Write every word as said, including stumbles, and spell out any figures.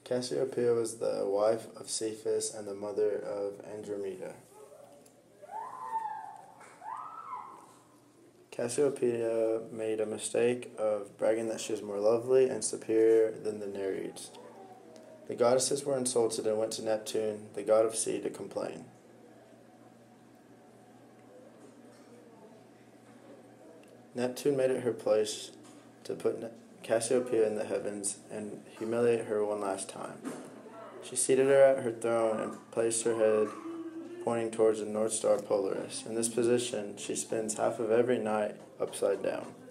Cassiopeia was the wife of Cephas and the mother of Andromeda. Cassiopeia made a mistake of bragging that she was more lovely and superior than the Nereids. The goddesses were insulted and went to Neptune, the god of sea, to complain. Neptune made it her place to put Cassiopeia in the heavens and humiliate her one last time. She seated her at her throne and placed her head pointing towards the North Star Polaris. In this position, she spends half of every night upside down.